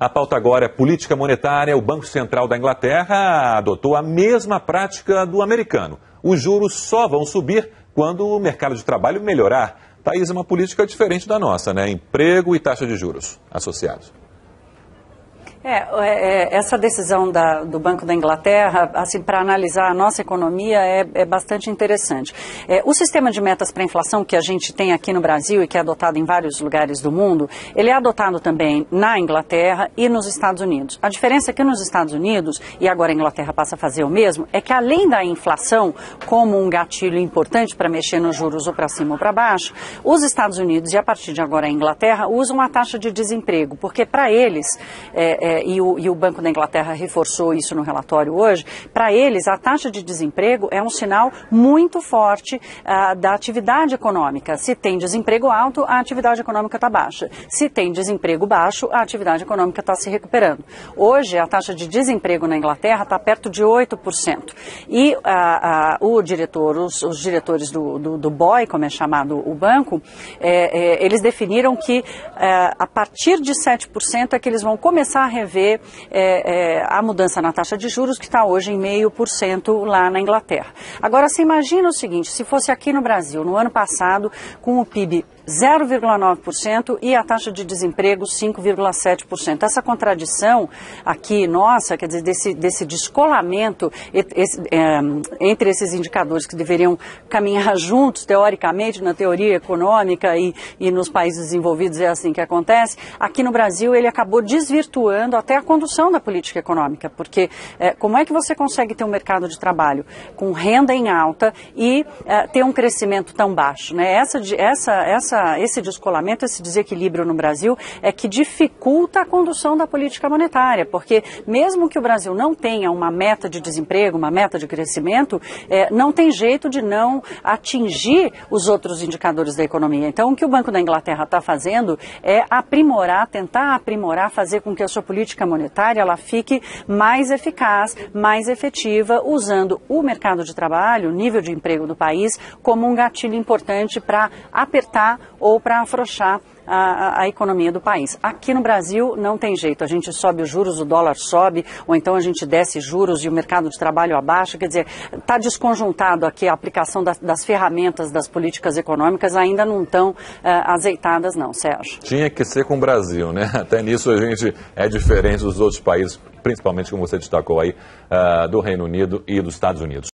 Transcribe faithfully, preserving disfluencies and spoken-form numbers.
A pauta agora é política monetária. O Banco Central da Inglaterra adotou a mesma prática do americano. Os juros só vão subir quando o mercado de trabalho melhorar. Thaís, é uma política diferente da nossa, né? Emprego e taxa de juros associados. É, é, essa decisão da, do Banco da Inglaterra, assim, para analisar a nossa economia é, é bastante interessante. É, o sistema de metas para a inflação que a gente tem aqui no Brasil e que é adotado em vários lugares do mundo, ele é adotado também na Inglaterra e nos Estados Unidos. A diferença é que nos Estados Unidos, e agora a Inglaterra passa a fazer o mesmo, é que além da inflação como um gatilho importante para mexer nos juros ou para cima ou para baixo, os Estados Unidos e a partir de agora a Inglaterra usam a taxa de desemprego, porque para eles... É, é, E o, e o Banco da Inglaterra reforçou isso no relatório hoje, para eles a taxa de desemprego é um sinal muito forte uh, da atividade econômica. Se tem desemprego alto, a atividade econômica está baixa. Se tem desemprego baixo, a atividade econômica está se recuperando. Hoje a taxa de desemprego na Inglaterra está perto de oito por cento. E uh, uh, o diretor, os, os diretores do, do, do B O E, como é chamado o banco, é, é, eles definiram que uh, a partir de sete por cento é que eles vão começar a rever é, é, a mudança na taxa de juros, que está hoje em zero vírgula cinco por cento lá na Inglaterra. Agora, você imagina o seguinte, se fosse aqui no Brasil, no ano passado, com o P I B zero vírgula nove por cento e a taxa de desemprego cinco vírgula sete por cento. Essa contradição aqui, nossa, quer dizer, desse, desse descolamento esse, é, entre esses indicadores que deveriam caminhar juntos, teoricamente, na teoria econômica e, e nos países desenvolvidos é assim que acontece, aqui no Brasil ele acabou desvirtuando até a condução da política econômica, porque é, como é que você consegue ter um mercado de trabalho com renda em alta e é, ter um crescimento tão baixo, né? Essa, essa, essa Esse descolamento, esse desequilíbrio no Brasil é que dificulta a condução da política monetária, porque mesmo que o Brasil não tenha uma meta de desemprego, uma meta de crescimento, é, não tem jeito de não atingir os outros indicadores da economia. Então, o que o Banco da Inglaterra está fazendo é aprimorar, tentar aprimorar, fazer com que a sua política monetária ela fique mais eficaz, mais efetiva, usando o mercado de trabalho, o nível de emprego do país, como um gatilho importante para apertar ou para afrouxar a, a, a economia do país. Aqui no Brasil não tem jeito, a gente sobe os juros, o dólar sobe, ou então a gente desce juros e o mercado de trabalho abaixa, quer dizer, está desconjuntado aqui a aplicação das, das ferramentas das políticas econômicas, ainda não estão uh, azeitadas não, Sérgio. Tinha que ser com o Brasil, né? Até nisso a gente é diferente dos outros países, principalmente como você destacou aí, uh, do Reino Unido e dos Estados Unidos.